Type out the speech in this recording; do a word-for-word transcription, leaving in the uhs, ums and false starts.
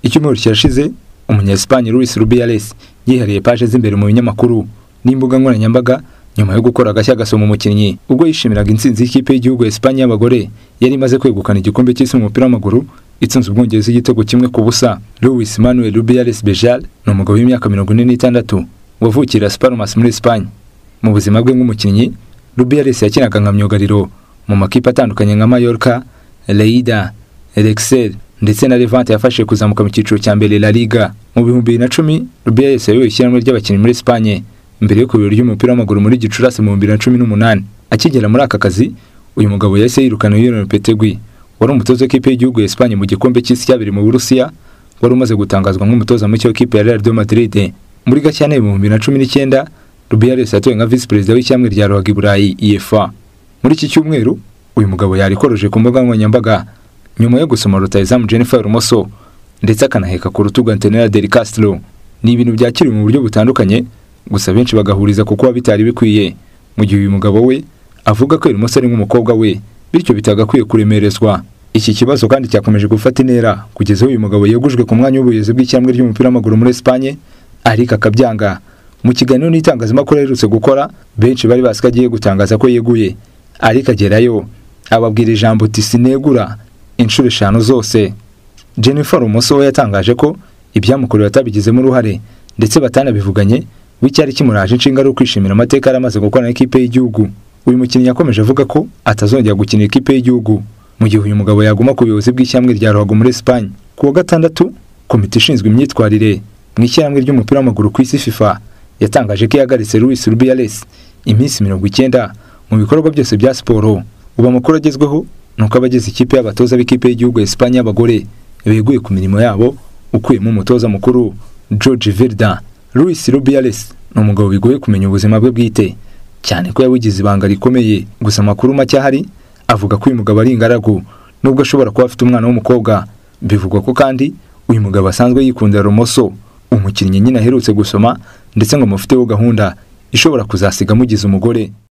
Icyumweru kirashize umunya-Espagne Luis Rubiales yihariye page z'imbere mu binyamakuru n'imbuga nkoranyambaga nyuma yo gukora agashya gasoma umukinnyi ubwo yishimiraga intsinzi y'ikipe y'igihugu Espagne y'abagore yari imaze kwegukana igikombe cy'isi mu mupira w'amaguru itsinze ubwongereza igitego kimwe ku busa. Luis Manuel Rubiales Bejal ni umugabo w'imyaka mirongo ine n'itandatu wavukira Las Palmas muri Espagne. Mu buzima bwe nk'umukinnyi, Rubiales yakinaga nka myugariro mu makipe atandukanye nka Mallorca, Lleida, Elche ndetse na Levante yafashe kuzamuka mu cyiciro cya mbere La Liga. Mu bihumbi bibiri na cumi, Rubiales yayoboye ishyirahamwe ry'abakinnyi muri Espagne mbere yo kubera ry'umupira w'amaguru muri Gicurasi mu bibiri na cumi n'umunani. Akigera muri aka kazi, uyu mugabo yahise yirukana Lionel Lopetegui wari umutoza w'ikipe y'igihugu ya Espagne mu gikombe cy'isi cyabiri mu Burusiya, wari umaze gutangazwa nk'umutoza mushya w'ikipe ya Real de Madrid. Muri Gashyantare mu bibiri na cumi n'icyenda, Rubiales yatowe nka vice perezida w'ishyirahamwe rya ruhago i Burayi U E F A. Muri iki cyumweru, uyu mugabo yarikoroje ku mbuga nkoranyambaga nyuma yo gusoma rutahizamu Jennifer Hermoso ndetse akanaheka ku rutugu Antonella del Castro. Ni ibintu byakiriwe mu buryo butandukanye, gusa benshi bagahuriza kuko wabitari bikwiye, mu gihe uyu mugabo we avuga ko Hermoso ari nk'umukobwa we, bityo bitagakwiye kuremerezwa. Iki kibazo kandi cyakomeje gufata intera kugeza uyu mugabo yegujwe ku mwanya w'ubuyobozi bw'ishyirahamwe ry'umupira w'amaguru muri Espagne, ariko akabyanga. Mu kiganiro n'itangazamakuru aherutse gukora, benshi bari basika agiye gutangaza ko yeguye, ariko agerayo ababwira ijambo uti sinegura inshuro eshanu zose. Jennifer Hermoso we yatangaje ko ibyamukorewe atabigizemo uruhare ndetse batanabivuganye, w'icyari kimuraje inshinga ari ukwishimira amateka aramaze gukora n'ikipe y'igihugu. Uyu mukinnyi yakomeje avuga ko atazongera gukina ikipe y'igihugu mu gihe uyu mugabo yaguma ku buyobozi bw'ishyirahamwe rya ruhago muri Espagne. Ku wa gatandatu, komite ishinzwe imyitwarire mu ishyirahamwe ry'umupira w'amaguru ku isi FIFA yatangaje ko yahagaritse Luis Rubiales iminsi mirongo icyenda mu bikorwa byose bya siporo. Ubu amakuru agezweho ni uko abagize ikipe y'abatoza b'ikipe y'igihugu ya Espagne y'abagore beguye ku mirimo yabo, ukuyemo umutoza mukuru Jorge Vilda. Luis Rubiales ni umugabo bigoye kumenya ubuzima bwe bwite, cyane ko yabugize ibanga rikomeye. Gusa amakuru make ahari avuga ko uyu mugabo ari ingaragu nubwo ashobora kuba afite umwana w'umukobwa. Bivugwa ko kandi uyu mugabo asanzwe yikundira Hermoso, umukinnyi nyine aherutse gusoma ndetse ngo mufiteho gahunda ishobora kuzasiga amugize umugore.